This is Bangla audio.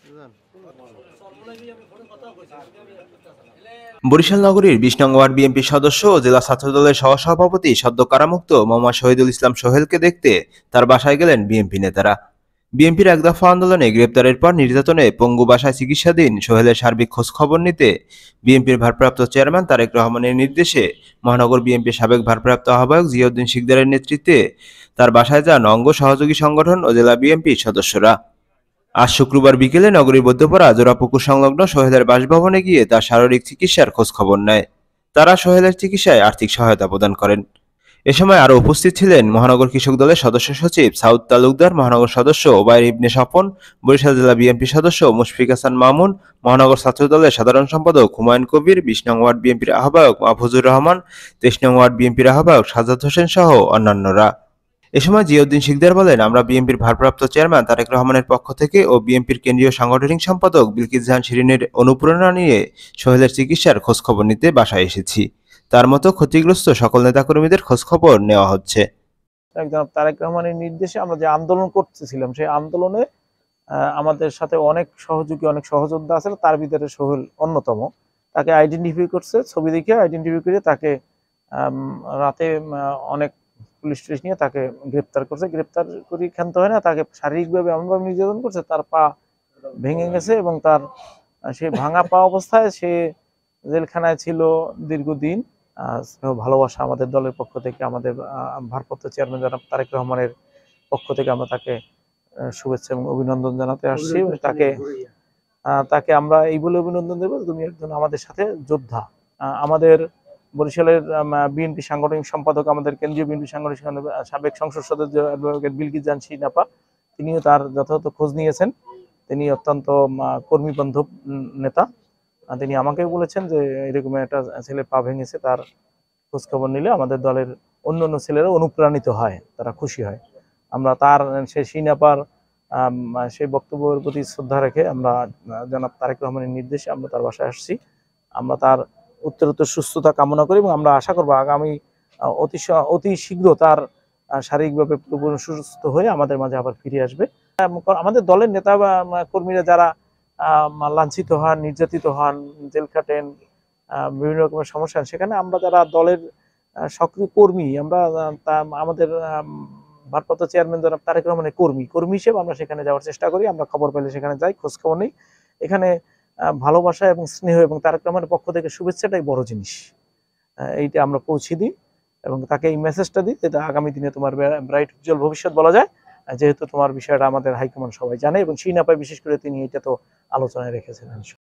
বরিশাল নগরীর ২০ নং ওয়ার্ড বিএনপির সদস্য ও জেলা ছাত্রদলের সহসভাপতি সদ্য কারামুক্ত মোহাম্মদ শহীদুল ইসলাম সোহেলকে দেখতে তার বাসায় গেলেন বিএনপি নেতারা। বিএনপির এক দফা আন্দোলনে গ্রেপ্তারের পর নির্যাতনে পঙ্গু বাসায় চিকিৎসাধীন সোহেলের সার্বিক খোঁজখবর নিতে বিএনপির ভারপ্রাপ্ত চেয়ারম্যান তারেক রহমানের নির্দেশে মহানগর বিএনপির সাবেক ভারপ্রাপ্ত আহ্বায়ক জিয়াউদ্দিন শিকদারের নেতৃত্বে তার বাসায় যান অঙ্গ সহযোগী সংগঠন ও জেলা বিএনপির সদস্যরা। আজ শুক্রবার বিকেলে নগরীর মধ্যপাড়া জোড়াপুকুর সংলগ্ন সোহেলের বাসভবনে গিয়ে তার শারীরিক চিকিৎসার খোঁজখবর নেয়। তারা সোহেলের চিকিৎসায় আর্থিক সহায়তা প্রদান করেন। এ সময় আরও উপস্থিত ছিলেন মহানগর কৃষক দলের সদস্য সচিব সাউদ তালুকদার, মহানগর সদস্য ওবায়র ইবনে স্বপন, বরিশাল জেলা বিএনপি সদস্য মুশফিক হাসান মামুন, মহানগর ছাত্র দলের সাধারণ সম্পাদক হুমায়ুন কবির, ২০ নং ওয়ার্ড বিএনপির আহ্বায়ক মাহফুজুর রহমান, ২৩ নং ওয়ার্ড বিএনপির আহ্বায়ক সাজ্জাদ হোসেন সহ অন্যান্যরা। এ সময় জিয়াউদ্দিন শিকদার বলেন, আমরা বিএনপির ভারপ্রাপ্ত চেয়ারম্যান তারেক রহমানের পক্ষ থেকে ও বিএনপির কেন্দ্রীয় সাংগঠনিক সম্পাদক বিলকিস জাহান শিরিনের অনুপ্রেরণা নিয়ে সোহেলের চিকিৎসার খোঁজখবর নিতে বাসায় এসেছি। তার মতো ক্ষতিগ্রস্ত সকল নেতাকর্মীদের খোঁজখবর নেওয়া হচ্ছে। একজন তারেক রহমানের নির্দেশে আমরা যে আন্দোলন করতেছিলাম, সেই আন্দোলনে আমাদের সাথে অনেক সহযোগী, অনেক সহযোদ্ধা আছে, তার ভিতরে সোহেল অন্যতম। তাকে আইডেন্টিফাই করছে, ছবি দেখে আইডেন্টিফাই করে তাকে রাতে অনেক পুলিশ টুলিশ নিয়ে তাকে গ্রেপ্তার করছে। গ্রেপ্তার করি ক্ষান্ত হয় না, তাকে শারীরিকভাবে এমনভাবে নির্যাতন করছে, তার পা ভেঙে গেছে এবং তার সেই ভাঙা পা অবস্থায় সে জেলখানায় ছিল দীর্ঘদিন। ভালোবাসা আমাদের দলের পক্ষ থেকে, আমাদের ভারপ্রাপ্ত চেয়ারম্যান জনাব তারেক রহমানের পক্ষ থেকে আমরা তাকে শুভেচ্ছা এবং অভিনন্দন জানাতে আসছি। তাকে আমরা এই বলে অভিনন্দন দেব, তুমি একজন আমাদের সাথে যোদ্ধা। আমাদের বরিশালের বিএনপি সাংগঠনিক সম্পাদক, আমাদের কেন্দ্রীয় বিএনপি সাংগঠনিক সাবেক সংসদ সদস্য অ্যাডভোকেট বিলকিস জাহান শিরিন আপা, তিনিও তার যথাযথ খোঁজ নিয়েছেন। তিনি অত্যন্ত কর্মী বান্ধব নেতা। তিনি আমাকে বলেছেন যে এরকম একটা ছেলে পা ভেঙেছে, তার খোঁজখবর নিলে আমাদের দলের অন্য অন্য ছেলেরা অনুপ্রাণিত হয়, তারা খুশি হয়। আমরা তার সেই শিনাপার সেই বক্তব্যের প্রতি শ্রদ্ধা রেখে আমরা জনাব তারেক রহমানের নির্দেশে আমরা তার বাসায় আসছি। আমরা তার উত্তরোত্তর সুস্থতা কামনা করি এবং আমরা আশা করবো আগামী অতি শীঘ্র তার শারীরিকভাবে পুরোপুরি সুস্থ হয়ে আমাদের মাঝে আবার ফিরে আসবে। আমাদের দলের নেতা বা কর্মীরা যারা লাঞ্ছিত হন, নির্যাতিত হন, জেল খাটেন, বিভিন্ন রকমের সমস্যা, সেখানে আমরা যারা দলের সক্রিয় কর্মী, আমরা আমাদের ভারপ্রাপ্ত চেয়ারম্যান জনাব তারেক রহমানের কর্মী হিসেবে আমরা সেখানে যাওয়ার চেষ্টা করি। আমরা খবর পেলে সেখানে যাই, খোঁজ খবর নেই। এখানে ভালোবাসা এবং স্নেহ এবং তারেক রহমানের পক্ষ থেকে শুভেচ্ছাটাই বড় জিনিস, এইটা আমরা পৌঁছে দিই এবং তাকে এই মেসেজটা দিই, যেটা আগামী দিনে তোমার ব্রাইট উজ্জ্বল ভবিষ্যৎ বলা যায়, যেহেতু তোমার বিষয়টা আমাদের হাইকমান্ড সবাই জানে এবং শিরিন আপা বিশেষ করে তিনি এটা তো আলোচনায় রেখেছেন।